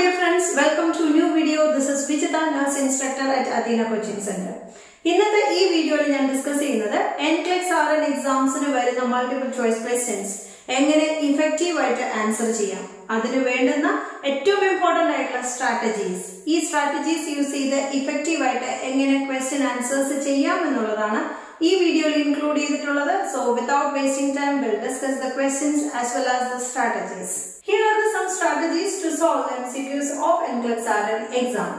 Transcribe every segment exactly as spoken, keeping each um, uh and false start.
dear friends, welcome to a new video. This is Vichita, nurse instructor at Athena Coaching Center. In this video, I will discuss N C L E X R N exams multiple choice questions. Engane effective ആയിട്ട് answer ചെയ്യാം. അതിനു വേണ്ടുന്ന ഏറ്റവും important ആയിട്ടുള്ള strategies. ഈ strategies use ചെയ്ത് effective ആയിട്ട് എങ്ങനെ ക്വസ്റ്റ്യൻ ആൻസേഴ്സ് ചെയ്യാം എന്നുള്ളതാണ് ഈ വീഡിയോയിൽ ഇൻക്ലൂഡ് ചെയ്തിട്ടുള്ളത്. So without wasting time, we'll discuss the questions as well as the strategies. Here are the some strategies to solve M C Qs of N C L E X R N exam.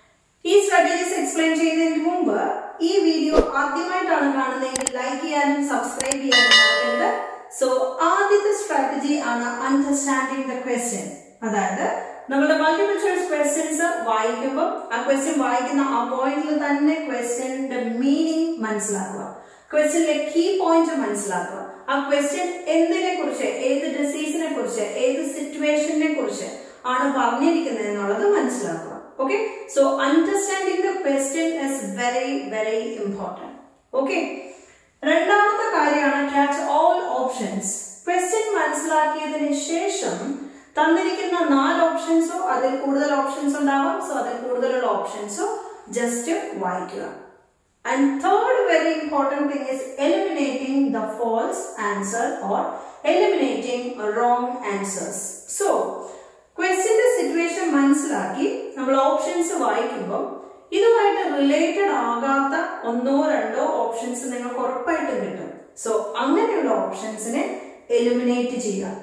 ഈ strategies explain ചെയ്യുന്നതിന് മുമ്പ് ഈ video ആദ്യമായിട്ടാണ് കാണുന്നതെങ്കിൽ like ചെയ്യാനും subscribe ചെയ്യാനും മറക്കരുത്. So, ആദ്യത്തെ സ്ട്രാറ്റജി ആണ് അണ്ടർസ്റ്റാൻഡിംഗ് ദ ക്വസ്റ്റ്യൻ. അതായത് നമ്മുടെ മൾട്ടിപ്പിൾ ചോയ്സ് ക്വസ്റ്റ്യൻസ് വായിക്കുമ്പോൾ ആ ക്വസ്റ്റ്യൻ വായിക്കുന്ന ആ പോയിന്റിൽ തന്നെ ക്വസ്റ്റ്യന്റെ മീനിങ് മനസ്സിലാക്കുക, ക്വസ്റ്റ്യനിലെ കീ പോയിന്റ് മനസ്സിലാക്കുക. ആ ക്വസ്റ്റ്യൻ എന്തിനെ കുറിച്ച്, ഏത് ഡിസീസിനെ കുറിച്ച്, ഏത് സിറ്റുവേഷനെ കുറിച്ച് ആണ് പറഞ്ഞിരിക്കുന്നത് എന്നുള്ളത് മനസ്സിലാക്കുക. Okay, so understanding the question is very very important. Okay, രണ്ടാമത്തെ കാര്യമാണ് ക്യാച്ച് ഓൾ ഓപ്ഷൻസ്. ക്വസ്റ്റ്യൻ മനസ്സിലാക്കിയതിന് ശേഷം തന്നിരിക്കുന്ന നാല് ഓപ്ഷൻസോ അതിൽ കൂടുതൽ ഓപ്ഷൻസ് ഉണ്ടാവാം. സോ അതിൽ കൂടുതലുള്ള ഓപ്ഷൻസോ ജസ്റ്റ് വായിക്കുക. And third very important thing is eliminating the false answer or eliminating wrong answers. So ക്വസ്റ്റ്യന്റെ സിറ്റുവേഷൻ മനസ്സിലാക്കി നമ്മൾ ഓപ്ഷൻസ് വായിക്കുമ്പോൾ ഇതുമായിട്ട് റിലേറ്റഡ് ആകാത്ത ഒന്നോ രണ്ടോ ഓപ്ഷൻസ് നിങ്ങൾക്ക് ഉറപ്പായിട്ടും കിട്ടും. സോ അങ്ങനെയുള്ള ഓപ്ഷൻസിനെ എലിമിനേറ്റ് ചെയ്യുക.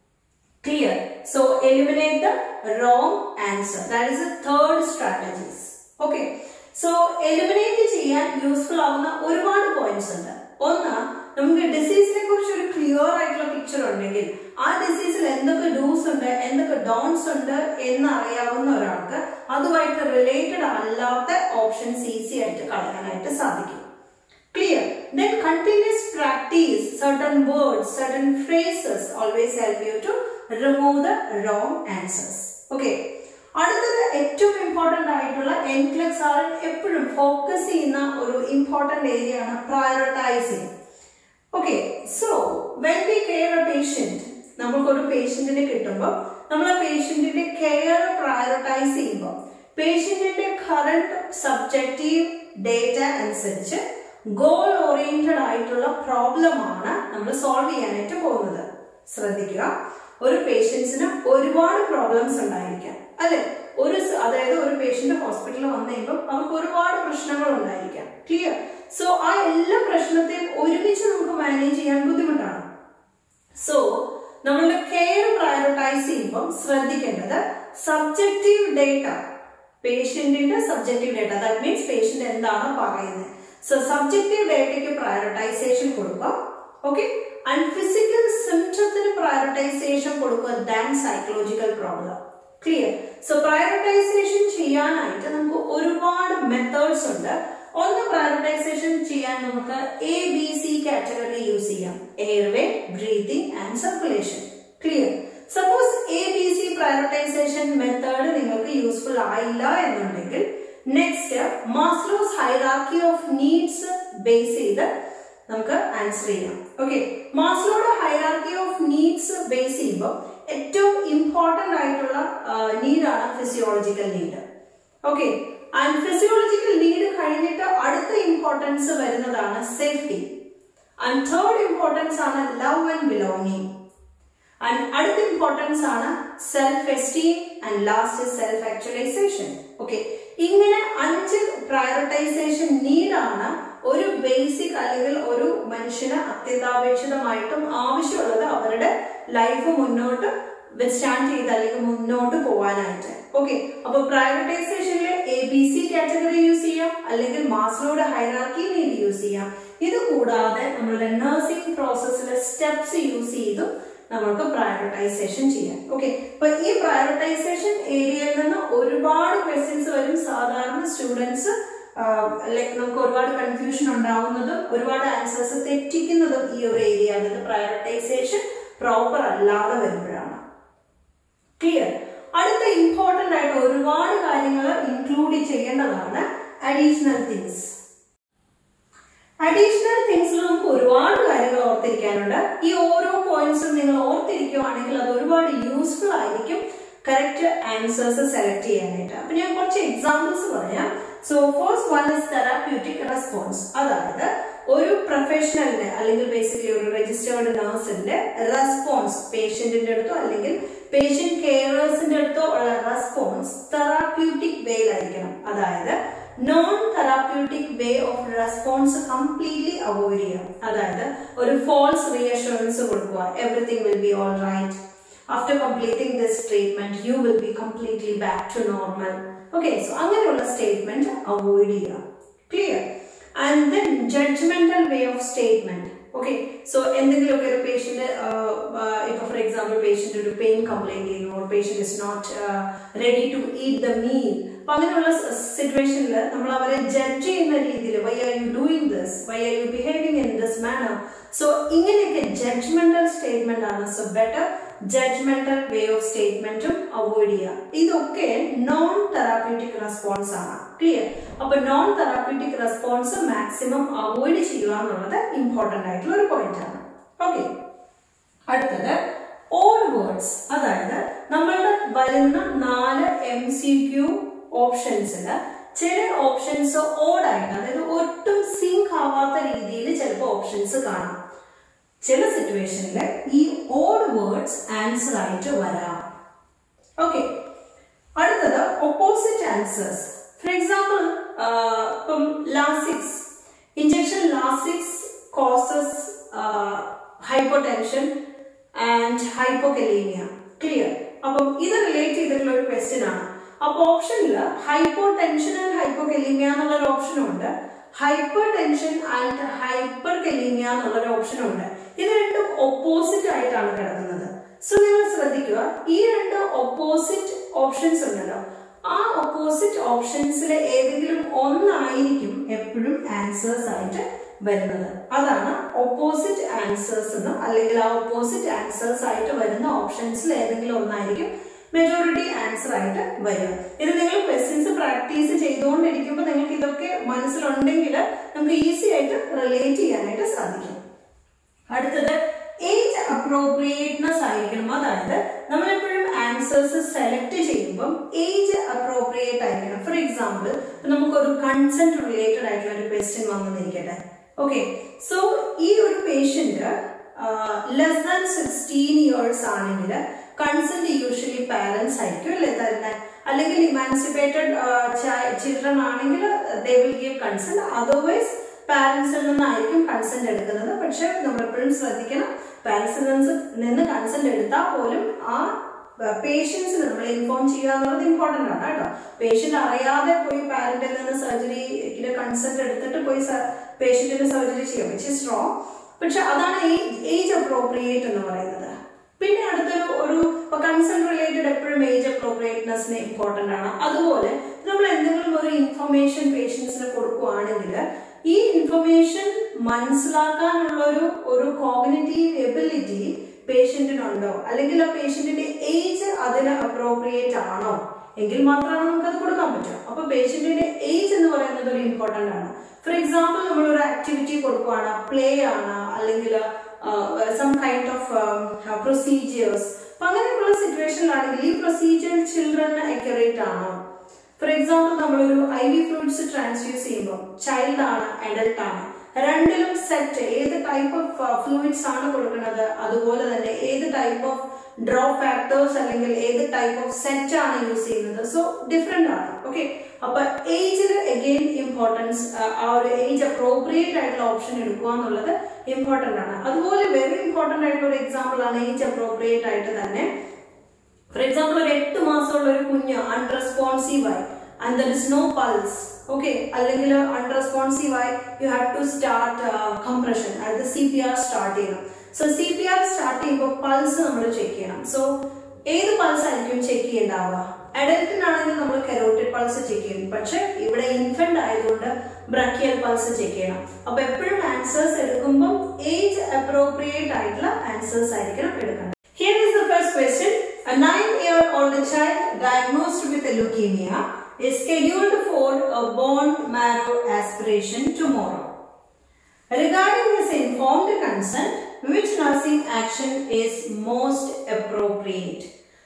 Clear? So eliminate the wrong answer. That is the third strategies. Okay, so eliminate ചെയ്യാൻ യൂസ്ഫുൾ ആവുന്ന ഒരുപാട് പോയിന്റ്സ് ഉണ്ട്. ഒന്ന്, നമുക്ക് ഡിസീസിനെ കുറിച്ച് ഒരു ക്ലിയർ ആയിട്ടുള്ള പിക്ചർ ഉണ്ടെങ്കിൽ ആ ഡിസീസിൽ എന്തൊക്കെ ഡൂസ് ഉണ്ട്, എന്തൊക്കെ ഡോൺസ് ഉണ്ട് എന്ന് അറിയാവുന്ന ഒരാൾക്ക് അതുമായിട്ട് റിലേറ്റഡ് അല്ലാത്ത ഓപ്ഷൻസ് ഈസി ആയിട്ട് കളയാനായിട്ട് സാധിക്കും. Clear? Then continuous practice certain words, certain phrases always help you to remove the wrong answers. Okay. അടുത്തത് ഏറ്റവും ഇമ്പോർട്ടന്റ് ആയിട്ടുള്ള N C L E X R N എപ്പോഴും ഫോക്കസ് ചെയ്യുന്ന ഒരു ഇമ്പോർട്ടന്റ് ഏരിയ ആണ് prioritising. Okay, so when we care a patient, നമുക്കൊരു പേഷ്യന്റിനെ കിട്ടുമ്പോൾ നമ്മൾ ആ പേഷ്യന്റിന്റെ കെയർ പ്രയോറിറ്റൈസ് ചെയ്യുമ്പോൾ പേഷ്യന്റിന്റെ കറന്റ് സബ്ജക്റ്റീവ് ഡേറ്റ അനുസരിച്ച് ഗോൾ ഓറിയന്റഡ് ആയിട്ടുള്ള പ്രോബ്ലം ആണ് നമ്മൾ സോൾവ് ചെയ്യാനായിട്ട് പോകുന്നത്. ശ്രദ്ധിക്കുക, ഒരു പേഷ്യൻസിന് ഒരുപാട് പ്രോബ്ലംസ് ഉണ്ടായിരിക്കാം അല്ലെ. ഒരു അതായത് ഒരു പേഷ്യന്റ് ഹോസ്പിറ്റലിൽ വന്നു കഴിയുമ്പോൾ അവർക്ക് ഒരുപാട് പ്രശ്നങ്ങൾ ഉണ്ടായിരിക്കാം. ക്ലിയർ? സോ ആ എല്ലാ പ്രശ്നത്തെയും ഒരുമിച്ച് നമുക്ക് മാനേജ് ചെയ്യാൻ ബുദ്ധിമുട്ടാണ്. സോ നമ്മളുടെ കെയർ പ്രയോറിറ്റൈസ് ചെയ്യുമ്പോൾ ശ്രദ്ധിക്കേണ്ടത് സബ്ജക്റ്റീവ് ഡേറ്റ, പേഷ്യന്റിന്റെ subjective data, that means patient എന്താണ് പറയുന്നത്. സോ സബ്ജക്റ്റീവ് ഡേറ്റയ്ക്ക് പ്രയോറിറ്റൈസേഷൻ കൊടുക്കുക. ഓക്കെ, ആൻഡ് ഫിസിക്കൽ സിംറ്റത്തിന് പ്രയോറിറ്റൈസേഷൻ കൊടുക്കുക than psychological problem. Clear? So prioritisation ചെയ്യാനായിട്ട് നമുക്ക് ഒരുപാട് മെത്തേഡ്സ് ഉണ്ട്. ഒന്ന്, പ്രയോറിറ്റൈസേഷൻ ചെയ്യാൻ നമുക്ക് A B C category use ചെയ്യാം. Airway, breathing and circulation. Clear? Suppose A B C prioritisation method നിങ്ങൾക്ക് യൂസ്ഫുൾ ആയില്ല എന്നുണ്ടെങ്കിൽ next Maslow's hierarchy of needs base ചെയ്ത് നമുക്ക് ആൻസർ ചെയ്യാം. ഓക്കെ, മാസ്ലോയുടെ ഹൈറാർക്കി ഓഫ് നീഡ്സ് ബേസ് ചെയ്യുമ്പോൾ ഏറ്റവും ഇമ്പോർട്ടന്റ് ആയിട്ടുള്ള നീഡാണ് physiological need. Okay, and physiological need കഴിഞ്ഞിട്ട് അടുത്ത ഇമ്പോർട്ടൻസ് വരുന്നതാണ് സേഫ്റ്റി. ആൻഡ് തേർഡ് ഇമ്പോർട്ടൻസ് ആണ് ലവ് ആൻഡ് ബിലോങ്ങിങ്. ആൻഡ് അടുത്ത ഇമ്പോർട്ടൻസ് ആണ് self esteem and last self actualisation. Okay, ഇങ്ങനെ അഞ്ച് പ്രയോറിറ്റൈസേഷൻ നീഡാണ് ഒരു ബേസിക് അല്ലെങ്കിൽ ഒരു മനുഷ്യന് അത്യന്താപേക്ഷിതമായിട്ടും ആവശ്യമുള്ളത് അവരുടെ ലൈഫ് മുന്നോട്ട് വിസ്റ്റാൻഡ് ചെയ്ത് അല്ലെങ്കിൽ മുന്നോട്ട് പോകാനായിട്ട്. ഓക്കെ, അപ്പൊ പ്രയോറിറ്റൈസേഷനിലെ A B C category use ചെയ്യാം, അല്ലെങ്കിൽ മാസ്ലോയുടെ ഹൈറാർക്കി നീഡ് യൂസ് ചെയ്യാം. ഇത് കൂടാതെ നമ്മളുടെ നഴ്സിംഗ് പ്രോസസ്സിലെ സ്റ്റെപ്സ് യൂസ് ചെയ്തും നമുക്ക് പ്രയോറിറ്റൈസേഷൻ ചെയ്യാം. ഓക്കെ, അപ്പൊ ഈ പ്രയോറിറ്റൈസേഷൻ ഏരിയയിൽ നിന്ന് ഒരുപാട് ക്വസ്റ്റ്യൻസ് വരും. സാധാരണ സ്റ്റുഡൻസ് ലൈക്ക് നമുക്ക് ഒരുപാട് കൺഫ്യൂഷൻ ഉണ്ടാവുന്നതും ഒരുപാട് ആൻസേഴ്സ് തെറ്റിക്കുന്നതും ഈ ഒരു ഏരിയ, അതായത് പ്രയോറിറ്റൈസേഷൻ പ്രോപ്പർ അല്ലാതെ വരുമ്പോഴാണ്. ക്ലിയർ? അടുത്ത ഇമ്പോർട്ടന്റ് ആയിട്ട് ഒരുപാട് കാര്യങ്ങൾ ഇൻക്ലൂഡ് ചെയ്യേണ്ടതാണ് അഡീഷണൽ തിങ്സ്. അഡീഷണൽ തിങ്സിൽ നമുക്ക് ഒരുപാട് കാര്യങ്ങൾ ഓർത്തിരിക്കാനുണ്ട്. ഈ ഓരോ പോയിന്റ്സും നിങ്ങൾ ഓർത്തിരിക്കുകയാണെങ്കിൽ അത് ഒരുപാട് യൂസ്ഫുൾ ആയിരിക്കും correct answers select ചെയ്യാനായിട്ട്. അപ്പോൾ ഞാൻ കുറച്ച് എക്സാമ്പിൾസ് പറയാം. So first one is therapeutic response. അതായത് ഒരു പ്രൊഫഷണലിന്റെ അല്ലെങ്കിൽ ബേസിക്കലി ഒരു രജിസ്റ്റേർഡ് നഴ്സിന്റെ റെസ്പോൺസ് പേഷ്യന്റിന്റെ അടുത്തോ അല്ലെങ്കിൽ പേഷ്യന്റ് കെയറേഴ്സിന്റെ അടുത്തോ ഉള്ള റെസ്പോൺസ് തെറാപ്യൂട്ടിക് വേയിലായിരിക്കണം. അതായത് non therapeutic way of response completely avoid ചെയ്യാം. അതായത് ഒരു ഫോൾസ് റീഅഷുറൻസ് കൊടുക്കുക, everything will be all right, after completing this treatment you will be completely back to normal. Okay, so അങ്ങനെയുള്ള statement avoid ചെയ്യാം. Clear? And then judgmental way of statement. Okay, so എന്തെങ്കിലുമൊക്കെ ഒരു patient ഇപ്പൊ for example patient ഒരു pain complaint ചെയ്യുന്നു, or patient is not uh, ready to eat the meal. അപ്പൊ അങ്ങനെയുള്ള സിറ്റുവേഷനിൽ നമ്മൾ അവരെ ജഡ്ജ് ചെയ്യുന്ന രീതിയിൽ why are you doing this, why are you behaving in this manner, so ഇങ്ങനെയൊക്കെ ജഡ്ജ്മെന്റൽ സ്റ്റേറ്റ്മെന്റ് ആണ്. So better judgemental way of സ്റ്റേറ്റ്മെന്റും അവോയ്ഡ് ചെയ്യുക. ഇതൊക്കെ നോൺ തെറാപ്യൂട്ടിക് റെസ്പോൺസ് ആണ്. ക്ലിയർ? അപ്പൊ non therapeutic response maximum avoid ചെയ്യുക എന്നുള്ളത് ഇമ്പോർട്ടന്റ് ആയിട്ടുള്ള ഒരു പോയിന്റ് ആണ്. ഓക്കെ, അടുത്തത് ഓൾ വേർഡ്സ്. അതായത് നമ്മളുടെ വരുന്ന നാല് എം സി ക്യു ഓപ്ഷൻസില് ചില ഓപ്ഷൻസ് ഓടായിട്ട്, അതായത് ഒട്ടും സിങ്ക് ആവാത്ത രീതിയിൽ ചിലപ്പോൾ ഓപ്ഷൻസ് കാണാം. ചില സിറ്റുവേഷനിൽ ഈ ഓഡ് വേർഡ്സ് ആൻസർ ആയിട്ട് വരാം. ഓക്കെ, അടുത്തത് ഓപ്പോസിറ്റ് ആൻസേഴ്സ്. ഫോർ എക്സാമ്പിൾ ഇപ്പം Lasix, injection Lasix causes hypotension and hypokalaemia. Clear? അപ്പം ഇത് റിലേറ്റ് ചെയ്തിട്ടുള്ള ഒരു ക്വസ്റ്റ്യൻ ആണ്. അപ്പൊ ഓപ്ഷനിൽ ഹൈപ്പോ ടെൻഷൻ ആൻഡ് ഹൈപ്പോകലീമിയ എന്നുള്ളൊരു ഓപ്ഷനും ഉണ്ട്, hypertension and hyperkalaemia എന്നുള്ളൊരു ഓപ്ഷനും ഉണ്ട്. ഇത് രണ്ടും ഓപ്പോസിറ്റ് ആയിട്ടാണ് കിടക്കുന്നത്. സോ നിങ്ങൾ ശ്രദ്ധിക്കുക, ഈ രണ്ട് ഓപ്പോസിറ്റ് ഓപ്ഷൻസ് ഉണ്ടല്ലോ, ആ ഓപ്പോസിറ്റ് ഓപ്ഷൻസിലെ ഏതെങ്കിലും ഒന്നായിരിക്കും എപ്പോഴും ആൻസേഴ്സ് ആയിട്ട് വരുന്നത്. അതാണ് ഓപ്പോസിറ്റ് ആൻസേഴ്സ് എന്ന്, അല്ലെങ്കിൽ ആ ഓപ്പോസിറ്റ് ആൻസേഴ്സ് ആയിട്ട് വരുന്ന ഓപ്ഷൻസിൽ ഏതെങ്കിലും ഒന്നായിരിക്കും മെജോറിറ്റി ആൻസർ ആയിട്ട് വരിക. ഇത് നിങ്ങൾ ക്വസ്റ്റ്യൻസ് പ്രാക്ടീസ് ചെയ്തുകൊണ്ടിരിക്കുമ്പോൾ നിങ്ങൾക്ക് ഇതൊക്കെ മനസ്സിലുണ്ടെങ്കിൽ നമുക്ക് ഈസി ആയിട്ട് റിലേറ്റ് ചെയ്യാനായിട്ട് സാധിക്കും. അടുത്തത് ഏജ് അപ്രോപ്രിയേറ്റ്നെസ് ആയിരിക്കണം. അതായത് നമ്മളെപ്പോഴും ആൻസേഴ്സ് സെലക്ട് ചെയ്യുമ്പോൾ ഏജ് അപ്രോപ്രിയേറ്റ് ആയിരിക്കണം. ഫോർ എക്സാമ്പിൾ നമുക്കൊരു കൺസെന്റ് റിലേറ്റഡ് ആയിട്ടുള്ള ഒരു ക്വസ്റ്റ്യൻ വന്നിരിക്കട്ടെ. ഓക്കെ, സോ ഈ ഒരു patient less than sixteen years ആണെങ്കിൽ കൺസെന്റ് യൂഷ്വലി പാരന്റ്സ് ആയിരിക്കും അല്ലേ തരുന്നത്. അല്ലെങ്കിൽ ഇമാൻസിപ്പേറ്റഡ് ചിൽഡ്രൻ ആണെങ്കിൽ they will give consent, otherwise പാരന്റ്സിൽ നിന്നായിരിക്കും കൺസെന്റ് എടുക്കുന്നത്. പക്ഷെ നമ്മൾ എപ്പോഴും ശ്രദ്ധിക്കണം, പാരന്റ്സിൽ നിന്ന് കൺസെന്റ് എടുത്താൽ പോലും ആ പേഷ്യൻസിന് നമ്മൾ ഇൻഫോം ചെയ്യുക എന്നുള്ളത് ഇമ്പോർട്ടന്റ് ആണ് കേട്ടോ. പേഷ്യന്റ് അറിയാതെ പോയി പാരന്റിൽ നിന്ന് സർജറിയുടെ കൺസെന്റ് എടുത്തിട്ട് പോയി പേഷ്യന്റിന് സർജറി ചെയ്യാം, വിച്ച് ഇസ് റോങ്. പക്ഷെ അതാണ് ഏജ് അപ്രോപ്രിയേറ്റ് എന്ന് പറയുന്നത്. പിന്നെ അടുത്തൊരു ഒരു കൺസെന്റ് റിലേറ്റഡ് എപ്പോഴും ഏജ് അപ്രോപ്രിയേറ്റ്നെസ്സിന് ഇമ്പോർട്ടന്റ് ആണ്. അതുപോലെ നമ്മൾ എന്തെങ്കിലും ഒരു ഇൻഫർമേഷൻ പേഷ്യൻസിന് കൊടുക്കുകയാണെങ്കിൽ ഈ ഇൻഫർമേഷൻ മനസ്സിലാക്കാനുള്ള ഒരു ഒരു കോഗ്നിറ്റീവ് എബിലിറ്റി പേഷ്യന്റിനുണ്ടോ, അല്ലെങ്കിൽ ആ പേഷ്യന്റിന്റെ ഏജ് അതിന് അപ്രോപ്രിയേറ്റ് ആണോ എങ്കിൽ മാത്രമാണ് നമുക്ക് അത് കൊടുക്കാൻ പറ്റുക. അപ്പൊ പേഷ്യന്റിന്റെ ഏജ് എന്ന് പറയുന്നത് ഒരു ഇമ്പോർട്ടന്റ് ആണ്. ഫോർ എക്സാമ്പിൾ നമ്മൾ ഒരു ആക്ടിവിറ്റി കൊടുക്കുകയാണ്, പ്ലേ ആണ്, അല്ലെങ്കിൽ സം കൈൻഡ് ഓഫ് പ്രൊസീജിയേഴ്സ്. അപ്പൊ അങ്ങനെയുള്ള സിറ്റുവേഷനിലാണെങ്കിൽ ഈ പ്രൊസീജിയർ ചിൽഡ്രന് അക്യുറേറ്റ് ആണോ? ഫോർ എക്സാമ്പിൾ നമ്മളൊരു ഐ വി ഫ്ലൂയിഡ്സ് ട്രാൻസ്ഫ്യൂസ് ചെയ്യുമ്പോൾ ചൈൽഡ് ആണ് അഡൽട്ട് ആണ്, രണ്ടിലും സെറ്റ് ഏത് ടൈപ്പ് ഓഫ് ഫ്ലൂയിഡ്സ് ആണ് കൊടുക്കുന്നത്, അതുപോലെ തന്നെ ഏത് ടൈപ്പ് ഓഫ് ഡ്രോപ്പ് ഫാക്ടേഴ്സ് അല്ലെങ്കിൽ ഏത് ടൈപ്പ് ഓഫ് സെറ്റ് ആണ് യൂസ് ചെയ്യുന്നത്. സോ ഡിഫറെന്റ് ആണ്. ഓക്കെ, അപ്പൊ ഏജിൽ അഗെയിൻ ഇമ്പോർട്ടൻസ്, ആ ഒരു ഏജ് അപ്രോപ്രിയേറ്റ് ആയിട്ടുള്ള ഓപ്ഷൻ എടുക്കുക എന്നുള്ളത് ഇമ്പോർട്ടന്റ് ആണ്. അതുപോലെ വെരി ഇമ്പോർട്ടന്റ് ആയിട്ടുള്ള ഒരു എക്സാമ്പിൾ ആണ് ഏജ് അപ്രോപ്രിയേറ്റ് ആയിട്ട് തന്നെ. ഫോർ എക്സാമ്പിൾ ഒരു എട്ട് മാസമുള്ള ഒരു കുഞ്ഞ് അൺറെസ്പോൺസീവ് ആയി and there is no pulse, okay, അല്ലെങ്കിൽ unresponsive ആയി you have to start uh, compression at the C P R start ചെയ്യണം. So C P R start ചെയ്യുമ്പോൾ പൾസ് നമ്മൾ ചെക്ക് ചെയ്യണം. സോ ഏത് പൾസ് ആയിരിക്കും ചെക്ക് ചെയ്യേണ്ടാവുക? അഡൽട്ടിനാണെങ്കിൽ നമ്മൾ കരോട്ടിഡ് പൾസ് ചെക്ക് ചെയ്യും, പക്ഷെ ഇവിടെ ഇൻഫന്റ് ആയതുകൊണ്ട് ബ്രക്കിയൽ പൾസ് ചെക്ക് ചെയ്യണം. അപ്പൊ എപ്പോഴും ആൻസേഴ്സ് എടുക്കുമ്പോൾ ഏജ് അപ്രോപ്രിയേറ്റ് ആയിട്ടുള്ള ആൻസേഴ്സ് ആയിരിക്കണം എടുക്കേണ്ടത്. Here is the first question. A nine-year-old child diagnosed with leukemia is scheduled for a bone marrow aspiration tomorrow. Regarding this informed consent, which nursing action is most appropriate?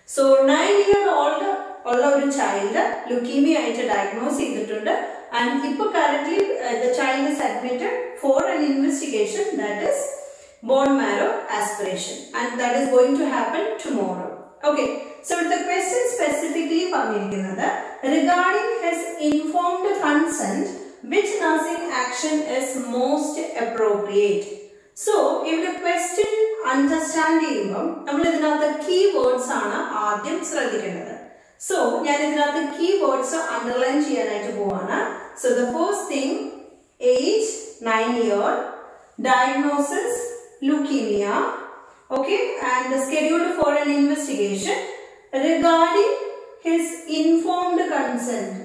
So nine year old ഉള്ള ഒരു child leukemia ആയിട്ട് diagnose ചെയ്തിട്ടുണ്ട്, and ഇപ്പോൾ currently uh, the child is admitted for an investigation, that is bone marrow aspiration, and that is going to happen tomorrow. Okay, so the question specifically പറഞ്ഞിരിക്കുന്നത് regarding his informed consent, which nursing action is most appropriate. So ഇവിടെ question understand ചെയ്യുമ്പോൾ നമ്മൾ ഇതിനകത്ത് keywords ആണ് ആദ്യം ശ്രദ്ധിക്കേണ്ടത്. So ഞാൻ ഇതിനകത്ത് keywords underline ചെയ്യാനായിട്ട് പോവാണ്. So the first thing, age nine year, diagnosis leukemia, okay, and scheduled for an investigation regarding his informed consent.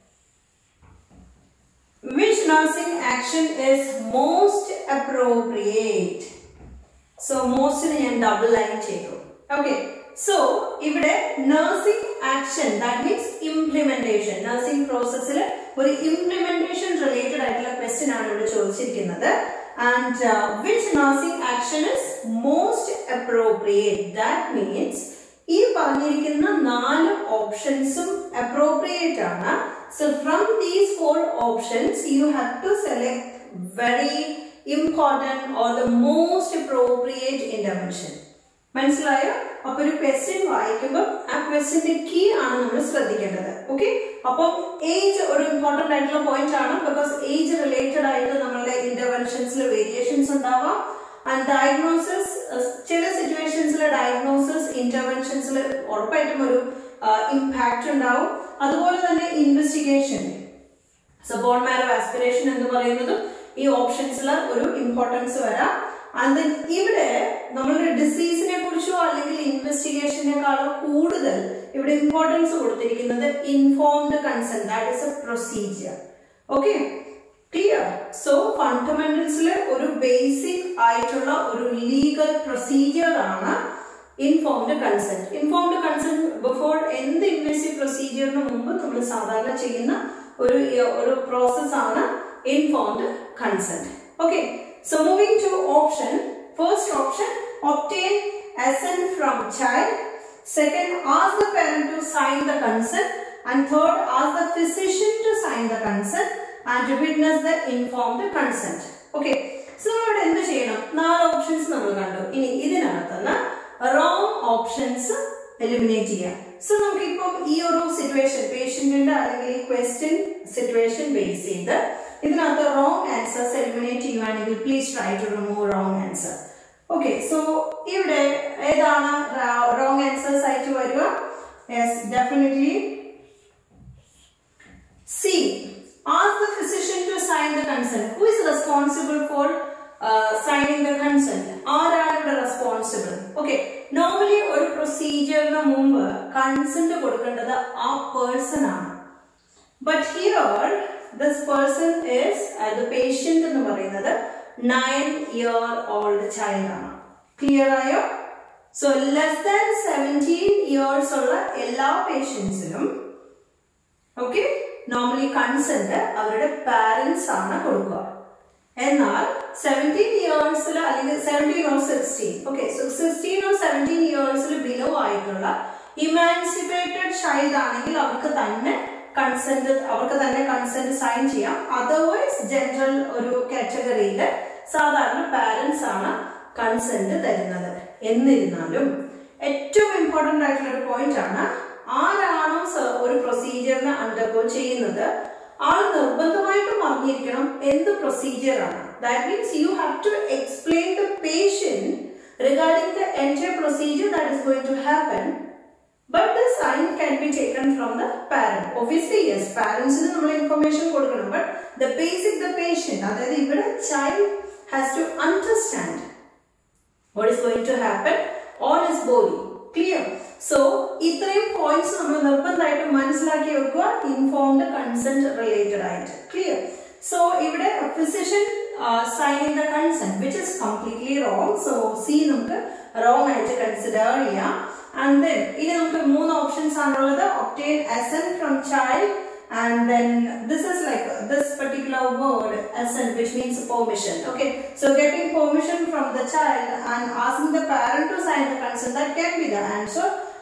Which nursing action is most appropriate? So most in a double line check. Okay, so if nursing action, that means implementation, nursing process or implementation related question and uh, which nursing action is most appropriate? That means ഈ പറഞ്ഞിരിക്കുന്ന നാല് ഓപ്ഷൻസും appropriate ആണ്. So from these four options you have to select very important or the most appropriate intervention. മനസ്സിലായോ? അപ്പോൾ ഒരു question വായിക്കുമ്പോൾ ആ ക്വസ്റ്റ്യന്റെ key ആണ് നമ്മൾ ശ്രദ്ധിക്കേണ്ടത്. ഓക്കെ, അപ്പോൾ ഏജ് ഒരു ഇമ്പോർട്ടന്റ് ആയിട്ടുള്ള പോയിന്റ് ആണ്, ബിക്കോസ് ഏജ് റിലേറ്റഡ് ആയിട്ട് നമ്മളുടെ ഇന്റർവെൻഷൻസിൽ വേരിയേഷൻസ് ഉണ്ടാവാം. ആൻഡ് ഡയഗ്നോസിസ്, ചില സിറ്റുവേഷൻസിൽ ഡയഗ്നോസിസ് ഇന്റർവെൻഷൻസിൽ ഉറപ്പായിട്ടും ഒരു ഇമ്പാക്ട് ഉണ്ടാവും. അതുപോലെ തന്നെ investigation, so bone marrow aspiration എന്ന് പറയുന്നതും ഈ ഓപ്ഷൻസിൽ ഒരു ഇമ്പോർട്ടൻസ് വരാം. ആൻഡ് ദെൻ ഇവിടെ നമ്മളുടെ ഡിസീസിനെ കുറിച്ചോ അല്ലെങ്കിൽ ഇൻവെസ്റ്റിഗേഷനേക്കാളോ കൂടുതൽ ഇവിടെ ഇമ്പോർട്ടൻസ് കൊടുത്തിരിക്കുന്നത് informed consent, that is a procedure. Okay, clear? So ഫണ്ടമെന്റൽസിലെ ഒരു ബേസിക് ആയിട്ടുള്ള ഒരു ലീഗൽ പ്രൊസീജിയർ ആണ് informed consent. Informed consent before എന്ത് ഇൻവെസ്റ്റീവ് പ്രൊസീജിയറിന് മുമ്പ് നമ്മൾ സാധാരണ ചെയ്യുന്ന ഒരു ഒരു പ്രോസസ് ആണ് informed consent. Okay, so moving to option, first option, obtain assent from child. Second, ask the parent to sign the consent. And third, ask the physician to sign the consent and to witness the informed consent. Okay, so നമ്മൾ എന്ത് ചെയ്യണം? നാല് options നമ്മൾ കണ്ടു. ഇനി ഇതിനകത്തുനിന്ന് wrong options eliminate ചെയ്യാം. So നമുക്ക് ഇപ്പം ഈ ഒരു സിറ്റുവേഷൻ, പേഷ്യന്റിന്റെ അല്ലെങ്കിൽ ഈ ക്വസ്റ്റ്യൻ സിറ്റുവേഷൻ ബേസ് ചെയ്ത് ഇതിനകത്ത് റോങ് ആൻസേഴ്സ് എലിമിനേറ്റ് ചെയ്യുവാണെങ്കിൽ please try to remove wrong answer. Okay, so ഇവിടെ ഏതാണ് റോങ് ആൻസേഴ്സ് ആയിട്ട് വരിക? Yes, definitely C, ask the physician to sign the consent. Who is responsible for uh, signing the consent? ആരാണ് ഇവിടെ responsible? Okay, normally ഒരു പ്രൊസീജിയറിന് മുമ്പ് consent കൊടുക്കേണ്ടത് ആ പേഴ്സൺ ആണ്. But here this person is uh, the patient എന്ന് പറയുന്നത് nine year old child ആണ്. ക്ലിയർ ആയോ? So less than seventeen years ഉള്ള എല്ലാ പേഷ്യൻസിനും ഓക്കെ നോർമലി കൺസെന്റ് അവരുടെ പാരന്റ്സ് ആണ് കൊടുക്കുക. എന്നാൽ seventeen yearsൽ അല്ലെങ്കിൽ seventeen or sixteen, okay, so sixteen or seventeen yearsൽ ബിലോ ആയിട്ടുള്ള ഇമാൻസിപ്പേറ്റഡ് ചൈൽഡ് ആണെങ്കിൽ അവർക്ക് തന്നെ കൺസെന്റ് അവർക്ക് തന്നെ കൺസെന്റ് സൈൻ ചെയ്യാം. അതർവൈസ് ജനറൽ ഒരു കാറ്റഗറിയിൽ സാധാരണ പാരന്റ്സ് ആണ് കൺസെന്റ് തരുന്നത്. എന്നിരുന്നാലും ഏറ്റവും ഇമ്പോർട്ടന്റ് ആയിട്ടുള്ള ഒരു പോയിന്റ് ആണ്, ആരാണോ ഒരു പ്രൊസീജിയറിന് അണ്ടർഗോ ചെയ്യുന്നത് ആൾ നിർബന്ധമായിട്ടും അറിഞ്ഞിരിക്കണം എന്ത് പ്രൊസീജിയർ ആണ്. That means you have to explain the patient regarding the entire procedure that is going to happen. But the sign can be taken from the parent. Obviously, yes, parents will have information kodukkanam, but the basic the patient, that is, the child has to understand what is going to happen on his body. Clear? So, ഇത്രയും points നമ്മൾ നിർബന്ധമായിട്ട് മനസ്സിലാക്കി വെക്കുക informed consent related ആയിട്ട്. Clear? So, ഇവിടെ physician uh, signing the consent, which is completely wrong. So, C നമുക്ക് wrong ആയിട്ട് consider ചെയ്യാം. And then ini namukku moonu options aanullathu, obtain assent from child, and then this is like this particular word assent, which means permission. Okay, so getting permission from the child and asking the parent to sign the consent, that can be the answer.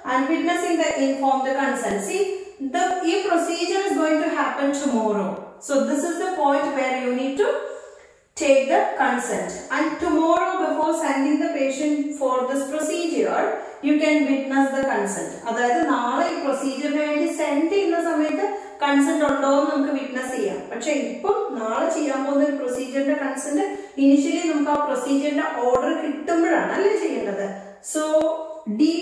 and witnessing the informed consent. See, the e procedure is going to happen tomorrow. So this is the point where you need to take the consent, and tomorrow before sending the patient for this procedure you can witness the consent. അതായത് നാളെ ഈ പ്രൊസീജിയറിന് വേണ്ടി send ചെയ്യുന്ന സമയത്ത് consent ഉണ്ടോ എന്ന് നമുക്ക് witness ചെയ്യാം. പക്ഷെ ഇപ്പം നാളെ ചെയ്യാൻ പോകുന്ന ഒരു പ്രൊസീജിയറിന്റെ കൺസെന്റ് ഇനിഷ്യലി നമുക്ക് ആ പ്രൊസീജിയറിന്റെ ഓർഡർ കിട്ടുമ്പോഴാണ് അല്ലേ ചെയ്യേണ്ടത്. സോ ഡി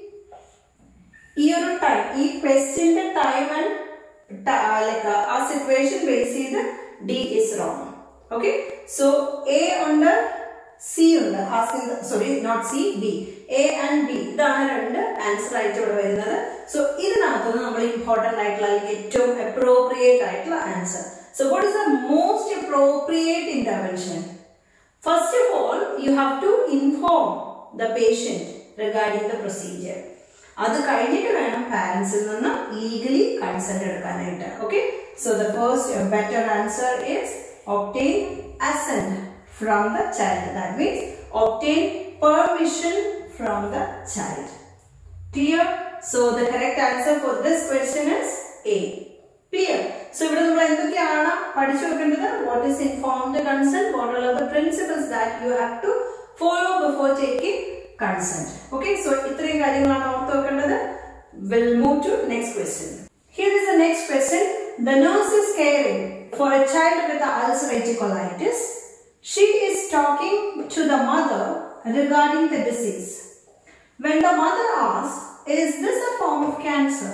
ഈ ഒരു ടൈം ഈ ക്വസ്റ്റ്യന്റെ ടൈം ആൻഡ് ലൈക്ക് ആ സിറ്റുവേഷൻ ബേസ് ചെയ്ത് D is wrong. Okay, so A under C under asking the, sorry not C, B, A and B ഇതാണ് രണ്ട് ആൻസർ ആയിട്ട് ഇവിടെ വരുന്നത്. സോ ഇതിനകത്തുനിന്ന് നമ്മൾ ഇമ്പോർട്ടന്റ് ആയിട്ടുള്ള അല്ലെങ്കിൽ ഏറ്റവും അപ്രോപ്രിയേറ്റ് ആയിട്ടുള്ള answer. So what is the most appropriate intervention? First of all you have to inform the patient regarding the procedure. അത് കഴിഞ്ഞിട്ട് വേണം പാരന്റ്സിൽ നിന്ന് ലീഗലി കൺസെന്റ് എടുക്കാനായിട്ട്. Okay, so the first better answer is obtain assent from the child. That means obtain permission from the child. Clear? So the correct answer for this question is A. Clear? So ഇവിടെ നമ്മൾ എന്തൊക്കെയാണ് പഠിച്ചു വെക്കേണ്ടത്? What is informed consent? What are the principles that you have to follow before taking consent? Okay, so ഇത്രയും കാര്യങ്ങളാണ് ഓർത്ത് വെക്കേണ്ടത്. We'll move to next question. Here is the next question. The nurse is caring for a child with ulcerative colitis. She is talking to the mother regarding the disease. When the mother asks, "Is this a form of cancer?"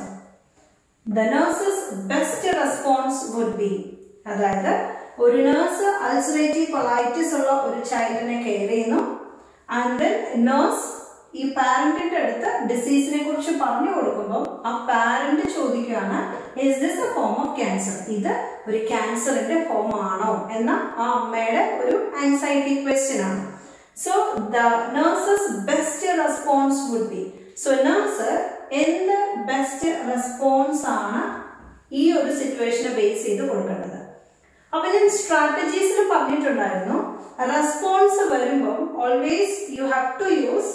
the nurse's best response would be, അതായത് ഒരു nurse ulcerative colitis ഉള്ള ഒരു ചൈൽഡിനെ care ചെയ്യുന്നു, and then nurse ഈ പാരന്റിന്റെ അടുത്ത് ഡിസീസിനെ കുറിച്ച് പറഞ്ഞു കൊടുക്കുമ്പോൾ ആ പാരന്റ് ചോദിക്കുകയാണ്, is this a form of cancer? ഇത് ഒരു ക്യാൻസറിന്റെ ഫോം ആണോ എന്ന ആ അമ്മയുടെ ഒരു ആൻസൈറ്റി ക്വസ്റ്റ്യൻ ആണ്. So the nurse's best response would be, so nurse എന്ത് ബെസ്റ്റ് റെസ്പോൺസ് ആണ് ഈ ഒരു സിറ്റുവേഷനെ ബേസ് ചെയ്ത് കൊടുക്കേണ്ടത്? അപ്പൊ ഞാൻ സ്ട്രാറ്റജീസിൽ പറഞ്ഞിട്ടുണ്ടായിരുന്നു, റെസ്പോൺസ് വരുമ്പോൾ always you have to use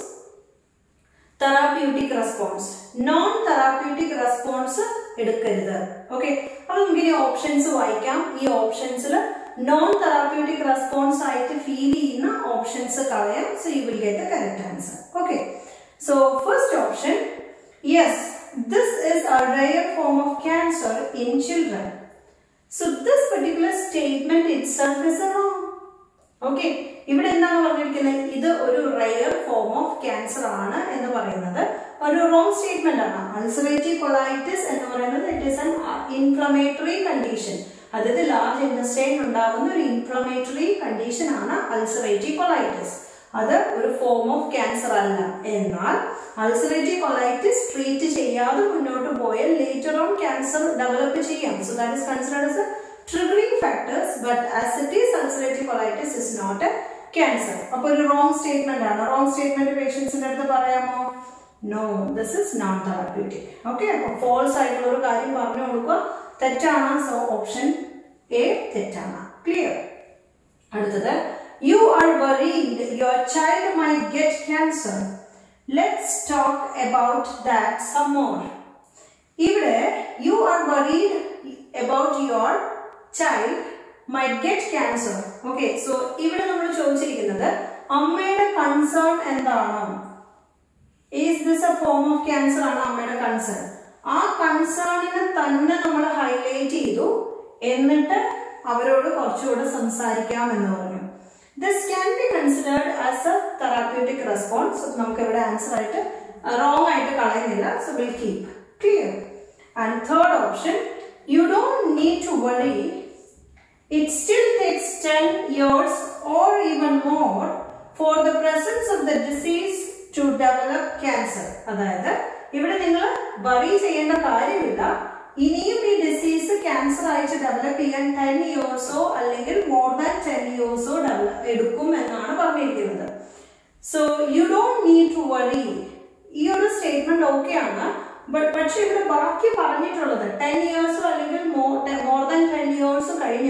therapeutic response. Non therapeutic response എടുക്കരുത്. ഓക്കെ, അപ്പൊ നമുക്ക് ഇനി ഓപ്ഷൻസ് വായിക്കാം. ഈ ഓപ്ഷൻസിൽ നോൺ തെറാപ്യൂട്ടിക് റെസ്പോൺസ് ആയിട്ട് ഫീൽ ചെയ്യുന്ന ഓപ്ഷൻസ് കളയാം. So you will get the correct answer. Okay, so first option, yes this is a rare form of cancer in children. So this particular statement itself is wrong. Okay, ഇവിടെ എന്താണ് പറഞ്ഞിരിക്കുന്നത്? ഇത് ഒരു rare form of cancer ആണ് എന്ന് പറയുന്നത് ഒരു wrong statement ആണ്. അൾസറേറ്റീവ് കൊളൈറ്റിസ് എന്ന് പറയുന്നത് it is an inflammatory condition. അതായത് ലാർജ് ഇൻറ്റസ്റ്റൈൻ ഉണ്ടാകുന്ന ഒരു ഇൻഫ്ലമേറ്ററി കണ്ടീഷൻ ആണ് അൾസറേറ്റീവ് കൊളൈറ്റിസ്. അത് ഒരു ഫോം ഓഫ് ക്യാൻസർ അല്ല. എന്നാൽ അൾസറേറ്റീവ് കൊളൈറ്റിസ് ട്രീറ്റ് ചെയ്യാതെ മുന്നോട്ട് പോയാൽ ലേറ്റർ ഓൺ ക്യാൻസർ ഡെവലപ്പ് ചെയ്യാം. So that is considered as a triggering factors, but as it is, ulcerative colitis is not a cancer. അപ്പോൾ ഒരു wrong statement ആണ്. wrong statement പേഷ്യൻസിന്റെ അടുത്ത് പറയാമോ? No, this is non therapeutic. Okay, അപ്പോൾ false ആയിട്ടുള്ള ഒരു കാര്യം പറഞ്ഞു കൊടുക്കുക, തെറ്റാണ്. സോ ഓപ്ഷൻ എ തെറ്റാണ്. ക്ലിയർ? അടുത്തത്, you are worried your child might get cancer. Let's talk about that some more. ഇവിടെ you are worried about your child might get cancer. Okay, so ഇവിടെ നമ്മൾ ചോദിച്ചിരിക്കുന്നത് അമ്മയുടെ കൺസേൺ എന്താണ്? Is this a form of cancer ആണ് അമ്മയുടെ concern. ആ കൺസേണിനെ തന്നെ നമ്മൾ ഹൈലൈറ്റ് ചെയ്തു, എന്നിട്ട് അവരോട് കുറച്ചുകൂടെ സംസാരിക്കാം എന്ന് പറഞ്ഞു. This can be considered as a therapeutic response. നമുക്ക് ഇവിടെ ആൻസർ ആയിട്ട് റോങ് ആയിട്ട് കളയുന്നില്ല. So will keep. Clear? And third option, you don't need to worry. It still takes ten years or even more for the presence of the disease to develop cancer. അതായത് ഇവിടെ നിങ്ങൾ worry ചെയ്യേണ്ട കാര്യമില്ല. ഇനിയും ഈ disease cancer ആയിട്ട് develop ചെയ്യാൻ ten ഇയേഴ്സോ അല്ലെങ്കിൽ മോർ ദാൻ ടെൻ ഇയേഴ്സോ എടുക്കും എന്നാണ് പറഞ്ഞിരിക്കുന്നത്. So you don't need to worry. ഈ ഒരു സ്റ്റേറ്റ്മെന്റ് ഓക്കെ ആണ്. പക്ഷെ ഇവിടെ ബാക്കി പറഞ്ഞിട്ടുള്ളത് ടെൻ ഇയേഴ്സോ അല്ലെങ്കിൽ മോർ ദാൻ ടെൻ ഇയേഴ്സ് കഴിഞ്ഞാൽ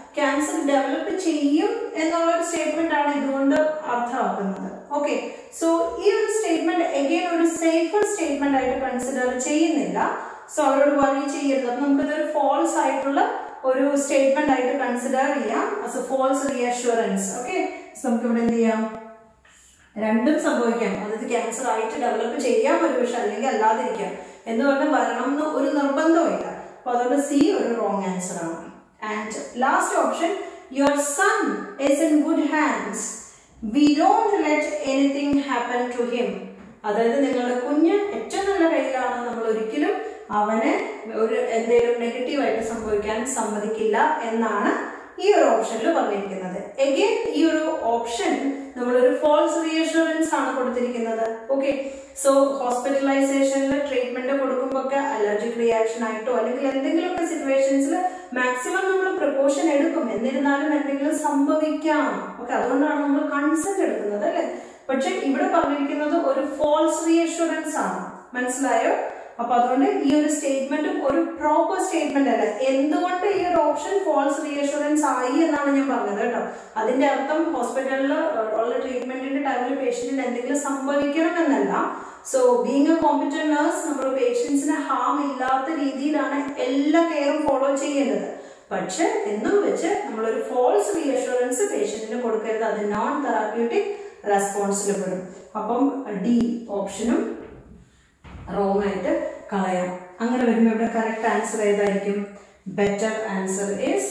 ക്യാൻസർ ഡെവലപ്പ് ചെയ്യും എന്നുള്ള ഒരു സ്റ്റേറ്റ്മെന്റ് ആണ് ഇതുകൊണ്ട് അർത്ഥമാക്കുന്നത്. ഓക്കെ, സോ ഈ ഒരു സ്റ്റേറ്റ്മെന്റ് എഗെയിൻ ഒരു സേഫർ സ്റ്റേറ്റ്മെന്റ് ആയിട്ട് കൺസിഡർ ചെയ്യുന്നില്ല. സോ അവരോട് വറി ചെയ്യരുത്. അപ്പൊ നമുക്കിതൊരു ഫോൾസ് ആയിട്ടുള്ള ഒരു സ്റ്റേറ്റ്മെന്റ് ആയിട്ട് കൺസിഡർ ചെയ്യാം as a false reassurance. Okay, so നമുക്ക് ഇവിടെ എന്ത് ചെയ്യാം, രണ്ടും സംഭവിക്കാം. അതായത് ക്യാൻസർ ആയിട്ട് ഡെവലപ്പ് ചെയ്യാൻ ഒരു പക്ഷെ അല്ലെങ്കിൽ അല്ലാതിരിക്കാം എന്ന് പറഞ്ഞാൽ വരണം എന്ന് ഒരു നിർബന്ധമില്ല. അപ്പൊ അതുകൊണ്ട് സി ഒരു റോങ് ആൻസർ ആണ്. And last option, your son is in good hands, we don't let anything happen to him. അതായത് നിങ്ങളുടെ കുഞ്ഞ് ഏറ്റവും നല്ല കയ്യിലാണ്, നമ്മൾ ഒരിക്കലും അവന് ഒരു എന്തെങ്കിലും നെഗറ്റീവായിട്ട് സംഭവിക്കാൻ സമ്മതിക്കില്ല എന്നാണ് ഈ ഒരു ഓപ്ഷനിൽ പറഞ്ഞിരിക്കുന്നത്. എഗെയിൻ ഈ ഒരു ഓപ്ഷൻ നമ്മളൊരു ഫോൾസ് റീഅഷ്വറൻസ് ആണ് കൊടുത്തിരിക്കുന്നത്. ഓക്കെ, സോ ഹോസ്പിറ്റലൈസേഷനിൽ ട്രീറ്റ്മെന്റ് കൊടുക്കുമ്പോൾ ഒക്കെ അലർജിക് റിയാക്ഷൻ ആയിട്ടോ അല്ലെങ്കിൽ എന്തെങ്കിലുമൊക്കെ സിറ്റുവേഷൻസിൽ മാക്സിമം നമ്മൾ പ്രിക്കോഷൻ എടുക്കും, എന്നിരുന്നാലും എന്തെങ്കിലും സംഭവിക്കാം. ഓക്കെ, അതുകൊണ്ടാണ് നമ്മൾ കൺസെന്റ് എടുക്കുന്നത് അല്ലെ. പക്ഷെ ഇവിടെ പറഞ്ഞിരിക്കുന്നത് ഒരു ഫോൾസ് റീഅഷ്വറൻസ് ആണ്. മനസ്സിലായോ? അപ്പൊ അതുകൊണ്ട് ഈ ഒരു സ്റ്റേറ്റ്മെന്റും ഒരു പ്രോപ്പർ സ്റ്റേറ്റ്മെന്റ് അല്ല. എന്തുകൊണ്ട് ഈ ഒരു ഓപ്ഷൻ ഫോൾസ് റീഅഷ്വറൻസ് ആയി എന്നാണ് ഞാൻ പറഞ്ഞത് കേട്ടോ. അതിന്റെ അർത്ഥം ഹോസ്പിറ്റലിൽ ഉള്ള ട്രീറ്റ്മെന്റിന്റെ ടൈമിൽ പേഷ്യന്റിന് എന്തെങ്കിലും സംഭവിക്കണം എന്നല്ല. So being a competent nurse, നമ്മൾ പേഷ്യൻസിന് ഹാം ഇല്ലാത്ത രീതിയിലാണ് എല്ലാ കെയറും ഫോളോ ചെയ്യേണ്ടത്. പക്ഷെ എന്നും വെച്ച് നമ്മളൊരു ഫോൾസ് റീഅഷ്വറൻസ് പേഷ്യന്റിന് കൊടുക്കരുത്. അത് നോൺ തെറാപ്യൂട്ടിക് റെസ്പോൺസിൽ പെടും. അപ്പം ഡി ഓപ്ഷനും റോങ് ആയിട്ട് കളയാം. അങ്ങനെ വരുമ്പോൾ ഇവിടെ കറക്റ്റ് ആൻസർ ഏതായിരിക്കും? Better answer is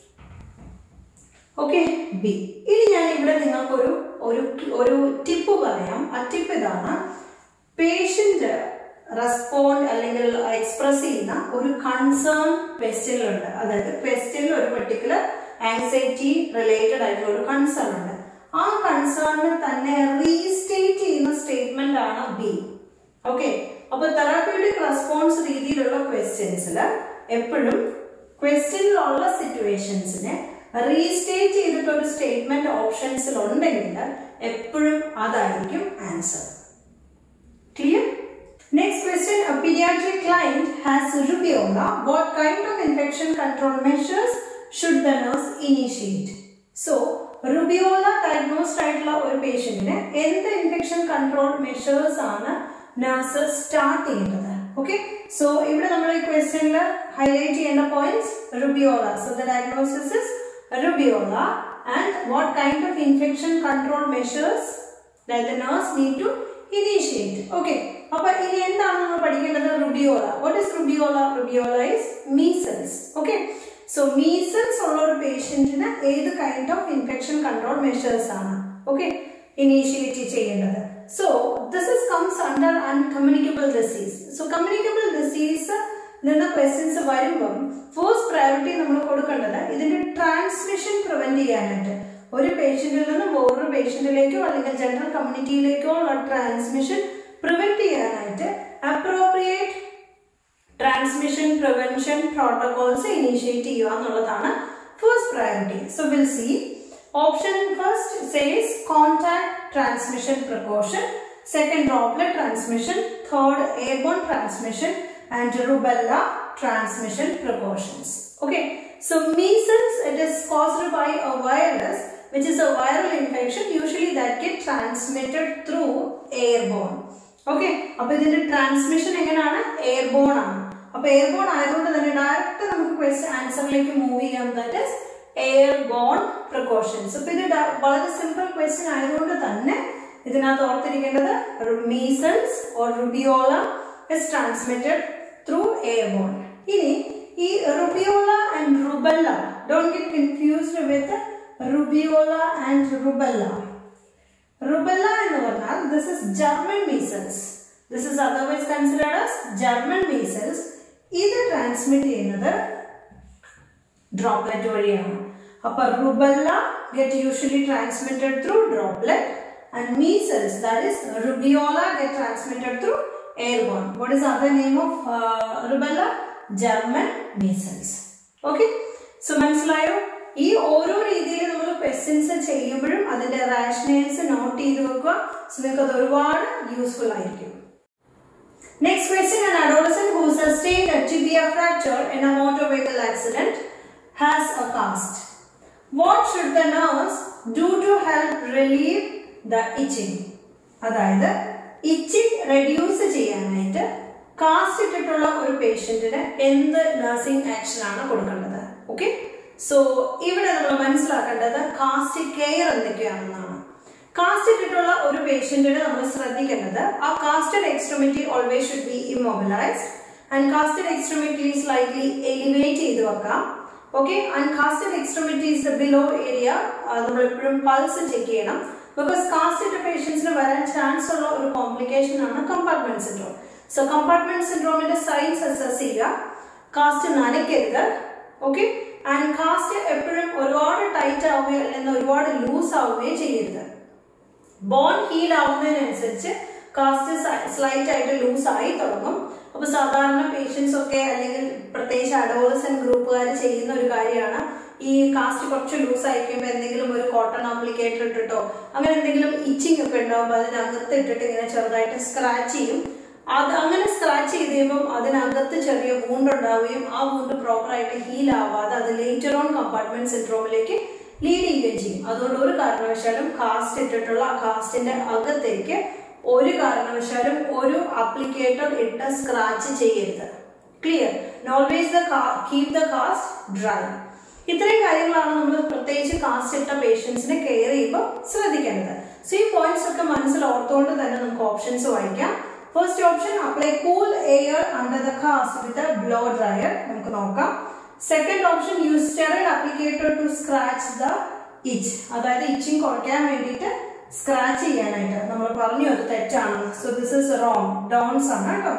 okay B. ഇനി ഞാൻ ഇവിടെ നിങ്ങൾക്കൊരു ഒരു ഒരു ടിപ്പ് പറയാം. ആ ടിപ്പ് ഇതാണ്, പേഷ്യന്റ് റെസ്പോണ്ട് അല്ലെങ്കിൽ എക്സ്പ്രസ് ചെയ്യുന്ന ഒരു കൺസേൺ ക്വസ്റ്റ്യനിലുണ്ട്. അതായത് ക്വസ്റ്റ്യനിൽ ഒരു പെർട്ടിക്കുലർ ആൻസൈറ്റി റിലേറ്റഡ് ആയിട്ടുള്ള ഒരു കൺസേൺ ഉണ്ട്. ആ കൺസേണിനെ തന്നെ റീസ്റ്റേറ്റ് ചെയ്യുന്ന സ്റ്റേറ്റ്മെന്റ് ആണ് ബി. ഓക്കെ, അപ്പൊ തെറാപ്യൂട്ടിക് റെസ്പോൺസ് രീതിയിലുള്ള ക്വസ്റ്റ്യൻസിൽ എപ്പോഴും ക്വസ്റ്റ്യനിലുള്ള സിറ്റുവേഷൻസിനെ റീസ്റ്റേറ്റ് ചെയ്തിട്ട് ഒരു സ്റ്റേറ്റ്മെന്റ് ഓപ്ഷൻസിൽ ഉണ്ടെങ്കിൽ എപ്പോഴും അതായിരിക്കും answer. Clear? Next question, a pediatric client has rubella. What kind of infection control measures should the nurse initiate? So rubeola diagnosed ആയിട്ടുള്ള ഒരു പേഷ്യന്റിന് എന്ത് ഇൻഫെക്ഷൻ കൺട്രോൾ മെഷേഴ്സ് ആണ് നഴ്സ് സ്റ്റാർട്ട് ചെയ്യുന്നത്? ഓക്കെ, സോ ഇവിടെ നമ്മൾ ഈ ക്വസ്റ്റ്യനിൽ ഹൈലൈറ്റ് ചെയ്യേണ്ട points rubeola. So the diagnosis is rubeola and what kind of infection control measures that the nurse need to initiate. Okay, അപ്പൊ ഇനി എന്താണ് നമ്മൾ പഠിക്കേണ്ടത്? Rubeola. What is rubeola? Rubeola is measles. Okay, so measles ഉള്ള ഒരു പേഷ്യന്റിന് ഏത് kind of infection control measures ആണ് ഓക്കെ ഇനീഷ്യേറ്റ് ചെയ്യേണ്ടത്? So this is comes under uncommunicable disease. So communicable disease നിന്ന ക്വസ്റ്റ്യൻസ് വരുമ്പം ഫസ്റ്റ് പ്രയോറിറ്റി നമ്മൾ കൊടുക്കേണ്ടത് ഇതിന്റെ ട്രാൻസ്മിഷൻ പ്രിവെന്റ് ചെയ്യാനായിട്ട്. ഒരു പേഷ്യന്റിൽ നിന്ന് വേറൊരു പേഷ്യന്റിലേക്കോ അല്ലെങ്കിൽ ജനറൽ കമ്മ്യൂണിറ്റിയിലേക്കോ ഉള്ള ട്രാൻസ്മിഷൻ പ്രിവെന്റ് ചെയ്യാനായിട്ട് appropriate transmission prevention protocols initiate ചെയ്യുക എന്നുള്ളതാണ് first priority. So will see option first says contact transmission precaution, second droplet transmission, third airborne transmission and rubella transmission precautions. Okay, so measles, it is caused by a virus which is a viral infection usually that get transmitted through airborne. Okay, appo idinte transmission enganana airborne aanu. Appo airborne ayadonde thanne direct namukku question answer like move cheyam, that is airborne precautions. So this is a simple question ayadonde thanne idinathu orthirikkendathu measles or rubiola is transmitted through airborne. Ini ee rubiola and rubella, don't get confused with rubiola and rubella. Rubella ennu parnal this is German measles. This is otherwise considered as German measles. Idu transmit cheyyunnathu droplet vazhiyana. Appa rubella get usually transmitted through droplet and measles, that is rubiola, get transmitted through airborne. What is the other name of uh, rubella? German measles. Okay, so മനസ്സിലായോ? ഈ ഓരോ രീതിയിൽ നമ്മൾ questions ചെയ്യുമ്പോഴും അതിന്റെ rationals not ചെയ്ത് വെക്കുക. So നിങ്ങൾക്ക് അത് ഒരുപാട് യൂസ്ഫുൾ ആയിരിക്കും. Next question, an adolescent who sustained a tibia fracture in a motor vehicle accident has a cast. What should the nurse do to help relieve the itching? അതായത് itching reduce ചെയ്യാനായിട്ട് cast ഇട്ടിട്ടുള്ള ഒരു പേഷ്യന്റിന് എന്ത് nursing action ആണ് കൊടുക്കേണ്ടത്? Okay, so ഇവിടെ നമ്മൾ മനസ്സിലാക്കേണ്ടത് കാസ്റ്റ് കെയർ എന്തൊക്കെയാണെന്നാണ്. കാസ്റ്റ് ഇട്ടിട്ടുള്ള ഒരു പേഷ്യന്റിന് നമ്മൾ ശ്രദ്ധിക്കേണ്ടത് ആ casted extremity always should be immobilised and casted extremity slightly elevate ചെയ്ത് വെക്കാം. Okay, and casted extremities below area നമ്മൾ എപ്പോഴും പൾസ് ചെക്ക് ചെയ്യണം. ബിക്കോസ് കാസ്റ്റ് ഇട്ട പേഷ്യൻസിന് വരാൻ ചാൻസ് ഉള്ള ഒരു കോംപ്ലിക്കേഷൻ ആണ് കമ്പാർട്ട്മെന്റ് സിൻഡ്രോം. സോ കമ്പാർട്ട്മെന്റ് സിൻഡ്രോമിന്റെ സൈൻസ് അസസ് ചെയ്യുക. കാസ്റ്റ് നനയ്ക്കരുത്. ഓക്കെ, ആൻഡ് കാസ്റ്റ് എപ്പോഴും ഒരുപാട് ടൈറ്റ് ആവുകയോ അല്ലെങ്കിൽ ഒരുപാട് ലൂസ് ആവുകയോ ചെയ്യരുത്. ബോൺ ഹീൽ ആവുന്നതിനനുസരിച്ച് കാസ്റ്റ് സ്ലൈറ്റ് ആയിട്ട് ലൂസ് ആയി തുടങ്ങും. അപ്പൊ സാധാരണ പേഷ്യൻസ് ഒക്കെ അല്ലെങ്കിൽ പ്രത്യേകിച്ച് അഡോളസെന്റ് ഗ്രൂപ്പുകാർ ചെയ്യുന്ന ഒരു കാര്യമാണ് ഈ കാസ്റ്റ് കുറച്ച് ലൂസ് ആയിരിക്കുമ്പോൾ എന്തെങ്കിലും ഒരു കോട്ടൺ ആപ്ലിക്കേറ്റർ ഇട്ടിട്ടോ അങ്ങനെ എന്തെങ്കിലും ഇച്ചിങ് ഒക്കെ ഉണ്ടാവുമ്പോൾ അതിനകത്ത് ഇട്ടിട്ട് ഇങ്ങനെ ചെറുതായിട്ട് സ്ക്രാച്ച് ചെയ്യും. അത് അങ്ങനെ സ്ക്രാച്ച് ചെയ്ത് കഴിയുമ്പോൾ അതിനകത്ത് ചെറിയ വൂണ്ട് ഉണ്ടാവുകയും ആ വൂണ്ട് പ്രോപ്പറായിട്ട് ഹീൽ ആവാതെ അത് ലേറ്റർ ഓൺ കമ്പാർട്ട്മെന്റ് സിൻഡ്രോമിലേക്ക് ലീഡ് ചെയ്യുകയും ചെയ്യും. അതുകൊണ്ട് ഒരു കാരണവശാലും കാസ്റ്റ് ഇട്ടിട്ടുള്ള കാസ്റ്റിന്റെ അകത്തേക്ക് ഒരു കാരണവശാലും ഒരു ആപ്ലിക്കേറ്റർ ഇട്ട് സ്ക്രാച്ച് ചെയ്യരുത്. Clear? Always the keep the cast dry. ഇത്രയും കാര്യങ്ങളാണ് നമ്മൾ പ്രത്യേകിച്ച് കാസ്റ്റ് ഇട്ട പേഷ്യൻസിനെ കെയർ ചെയ്യുമ്പോൾ ശ്രദ്ധിക്കേണ്ടത്. സോ ഈ പോയിന്റ്സ് ഒക്കെ മനസ്സിൽ ഓർത്തുകൊണ്ട് തന്നെ നമുക്ക് ഓപ്ഷൻസ് വായിക്കാം. First option, apply cool air under the cast with a blow dryer. നമുക്ക് നോക്കാം. Second option, use sterile applicator to scratch the itch. അതായത് ഇച്ചിങ് കുറയ്ക്കാൻ വേണ്ടിയിട്ട് സ്ക്രാച്ച് ചെയ്യാനായിട്ട് നമ്മൾ പറഞ്ഞു അത് തെറ്റാണ്. So this is wrong. Don'ts ആണ് കേട്ടോ.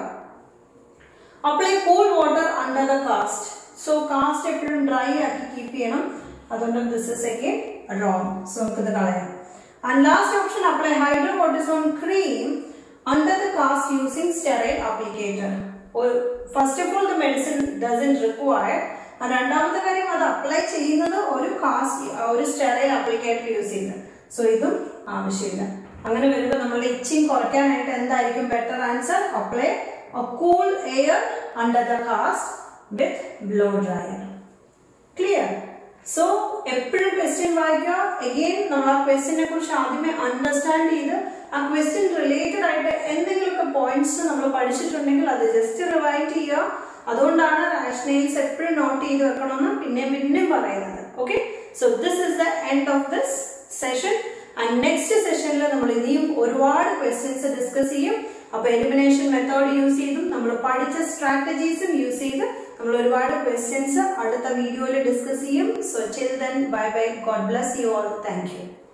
Apply cool water under the cast. So cast എപ്പോഴും ഡ്രൈ ആക്കി കീപ്പ് ചെയ്യണം. അതുകൊണ്ട് this is again wrong. So നമുക്ക് ഇത് കളയാം. And last option, apply hydrocortisone cream under the cast using sterile applicator. First of all the medicine doesn't require. രണ്ടാമത്തെ കാര്യം, അത് അപ്ലൈ ചെയ്യുന്നത് ഒരു കാസ്റ്റ് ഒരു സ്റ്റെറൈൽ ആപ്ലിക്കേറ്റർ യൂസ് ചെയ്യുന്നത്. സോ ഇതും ആവശ്യമില്ല. അങ്ങനെ വരുമ്പോൾ നമ്മളുടെ ഇച്ചിങ് കുറയ്ക്കാനായിട്ട് എന്തായിരിക്കും better answer? Apply cool air under the cast with blow dryer. Clear? So എപ്പോഴും ക്വസ്റ്റ്യൻ വായിക്കുക. അഗെയിൻ നമ്മൾ ആ ക്വസ്റ്റ്യനെ കുറിച്ച് ആദ്യമേ അണ്ടർസ്റ്റാൻഡ് ചെയ്ത് ആ ക്വസ്റ്റ്യൻ റിലേറ്റഡ് ആയിട്ട് എന്തെങ്കിലുമൊക്കെ പോയിന്റ്സ് നമ്മൾ പഠിച്ചിട്ടുണ്ടെങ്കിൽ അത് ജസ്റ്റ് റിവൈൻഡ് ചെയ്യുക. അതുകൊണ്ടാണ് റാഷണൽസ് എപ്പോഴും നോട്ട് ചെയ്ത് വെക്കണമെന്ന് പിന്നെയും പിന്നെയും പറയുന്നത്. Okay, so this is the end of this session. And next സെഷനിൽ നമ്മൾ ഇനിയും ഒരുപാട് ക്വസ്റ്റ്യൻസ് ഡിസ്കസ് ചെയ്യും. അപ്പൊ എലിമിനേഷൻ മെത്തേഡ് യൂസ് ചെയ്തും നമ്മൾ പഠിച്ച സ്ട്രാറ്റജീസും യൂസ് ചെയ്ത് നമ്മൾ ഒരുപാട് ക്വസ്റ്റ്യൻസ് അടുത്ത വീഡിയോയിൽ ഡിസ്കസ് ചെയ്യും. So till then, bye bye. God bless you all. Thank you.